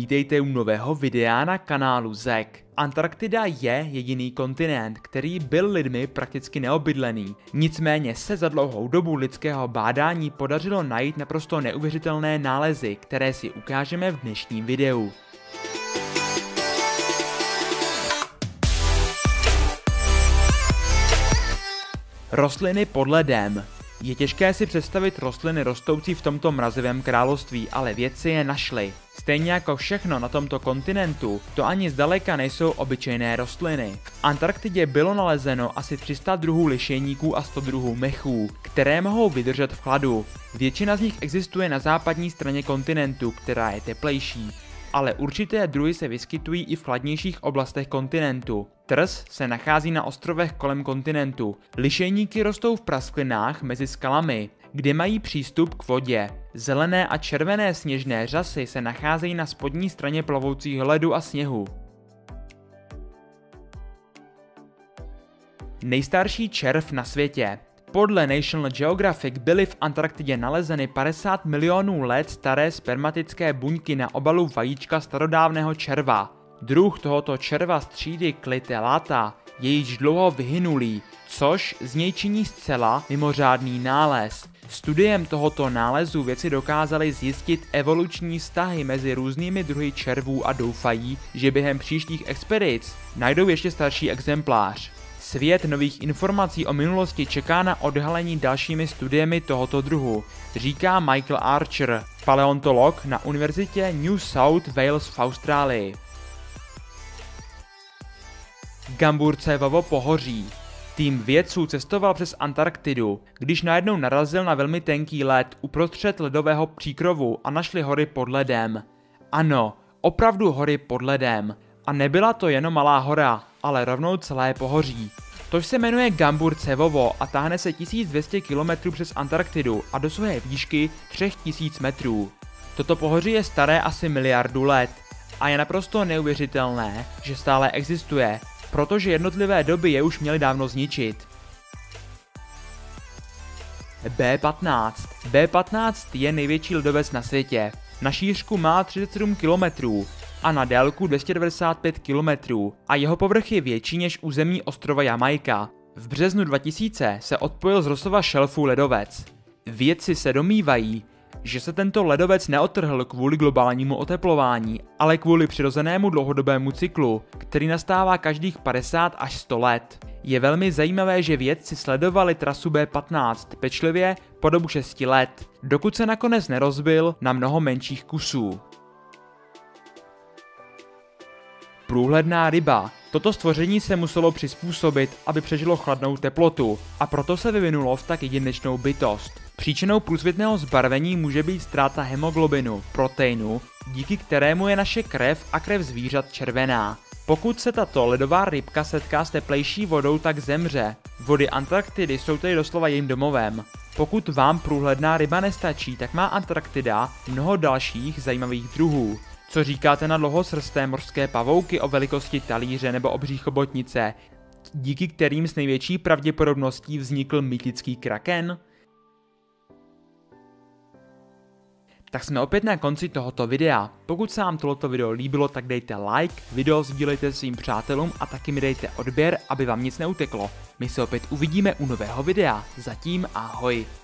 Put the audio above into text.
Vítejte u nového videa na kanálu Zek. Antarktida je jediný kontinent, který byl lidmi prakticky neobydlený. Nicméně se za dlouhou dobu lidského bádání podařilo najít naprosto neuvěřitelné nálezy, které si ukážeme v dnešním videu. Rostliny pod ledem. Je těžké si představit rostliny rostoucí v tomto mrazivém království, ale vědci je našli. Stejně jako všechno na tomto kontinentu, to ani zdaleka nejsou obyčejné rostliny. V Antarktidě bylo nalezeno asi 300 druhů lišejníků a 100 druhů mechů, které mohou vydržet v chladu. Většina z nich existuje na západní straně kontinentu, která je teplejší. Ale určité druhy se vyskytují i v chladnějších oblastech kontinentu. Trs se nachází na ostrovech kolem kontinentu. Lišejníky rostou v prasklinách mezi skalami, kde mají přístup k vodě. Zelené a červené sněžné řasy se nacházejí na spodní straně plovoucího ledu a sněhu. Nejstarší červ na světě. Podle National Geographic byly v Antarktidě nalezeny 50 milionů let staré spermatické buňky na obalu vajíčka starodávného červa. Druh tohoto červa z třídy Clitellata je již dlouho vyhynulý, což z něj činí zcela mimořádný nález. Studiem tohoto nálezu vědci dokázali zjistit evoluční vztahy mezi různými druhy červů a doufají, že během příštích expedic najdou ještě starší exemplář. Svět nových informací o minulosti čeká na odhalení dalšími studiemi tohoto druhu, říká Michael Archer, paleontolog na univerzitě New South Wales v Austrálii. Gamburcevovo pohoří. Tým vědců cestoval přes Antarktidu, když najednou narazil na velmi tenký led uprostřed ledového příkrovu a našli hory pod ledem. Ano, opravdu hory pod ledem. A nebyla to jenom malá hora, ale rovnou celé pohoří. To se jmenuje Gamburcevovo a táhne se 1200 km přes Antarktidu a dosahuje výšky 3000 metrů. Toto pohoří je staré asi miliardu let a je naprosto neuvěřitelné, že stále existuje, protože jednotlivé doby je už měly dávno zničit. B15. B15 je největší ledovec na světě. Na šířku má 37 km a na délku 295 km a jeho povrch je větší než území ostrova Jamajka. V březnu 2000 se odpojil z Rossova šelfu ledovec. Vědci se domnívají, že se tento ledovec neodtrhl kvůli globálnímu oteplování, ale kvůli přirozenému dlouhodobému cyklu, který nastává každých 50 až 100 let. Je velmi zajímavé, že vědci sledovali trasu B15 pečlivě po dobu 6 let, dokud se nakonec nerozbil na mnoho menších kusů. Průhledná ryba. Toto stvoření se muselo přizpůsobit, aby přežilo chladnou teplotu, a proto se vyvinulo v tak jedinečnou bytost. Příčinou průsvitného zbarvení může být ztráta hemoglobinu, proteinu, díky kterému je naše krev a krev zvířat červená. Pokud se tato ledová rybka setká s teplejší vodou, tak zemře. Vody Antarktidy jsou tedy doslova jejím domovem. Pokud vám průhledná ryba nestačí, tak má Antarktida mnoho dalších zajímavých druhů. Co říkáte na dlouhosrsté mořské pavouky o velikosti talíře nebo obří chobotnice, díky kterým s největší pravděpodobností vznikl mýtický kraken? Tak jsme opět na konci tohoto videa. Pokud se vám tohoto video líbilo, tak dejte like, video sdílejte svým přátelům a taky mi dejte odběr, aby vám nic neuteklo. My se opět uvidíme u nového videa. Zatím ahoj.